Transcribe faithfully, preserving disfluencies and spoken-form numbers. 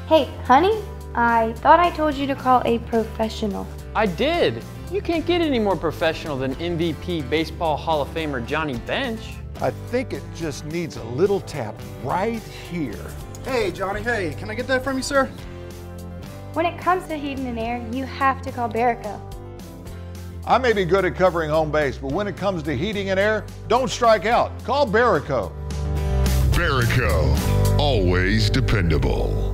Hey, honey, I thought I told you to call a professional. I did. You can't get any more professional than M V P Baseball Hall of Famer Johnny Bench. I think it just needs a little tap right here. Hey, Johnny, hey, can I get that from you, sir? When it comes to heating and air, you have to call Barico. I may be good at covering home base, but when it comes to heating and air, don't strike out. Call Barico. Barico, always dependable.